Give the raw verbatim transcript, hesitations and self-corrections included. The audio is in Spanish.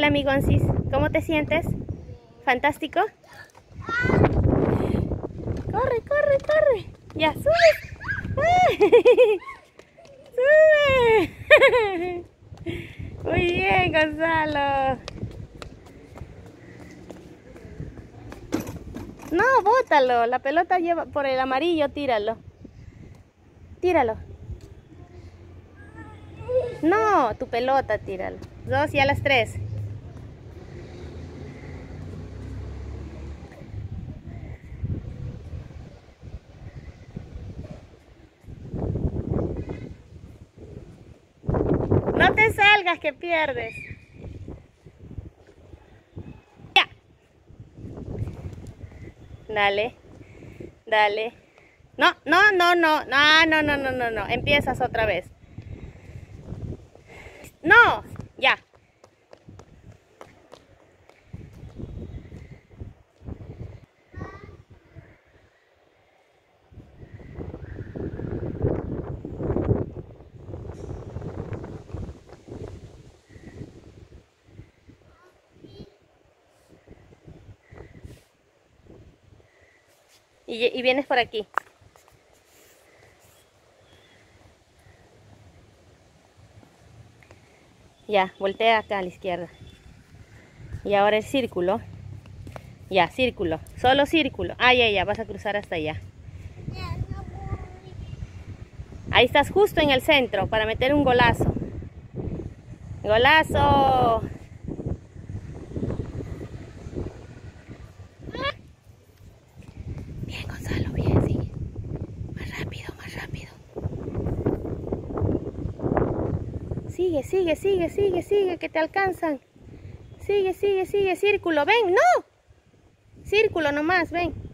Hola, mi Gonzis. ¿Cómo te sientes? ¿Fantástico? Corre, corre, corre. Ya, sube. Sube. Muy bien, Gonzalo. No, bótalo. La pelota lleva por el amarillo, tíralo. Tíralo. No, tu pelota, tíralo. Dos y a las tres. No te salgas que pierdes. Ya. Dale. Dale. No, no, no, no. No, no, no, no, no, no. Empiezas otra vez. No, ya. Y, y vienes por aquí. Ya, voltea acá a la izquierda. Y ahora el círculo. Ya, círculo. Solo círculo. Ah, ya, ya, vas a cruzar hasta allá. Ahí estás justo en el centro para meter un golazo. ¡Golazo! Bien, Gonzalo, bien, sí. Más rápido, más rápido. Sigue, sigue, sigue, sigue, sigue, que te alcanzan. Sigue, sigue, sigue, círculo, ven, no. Círculo nomás, ven.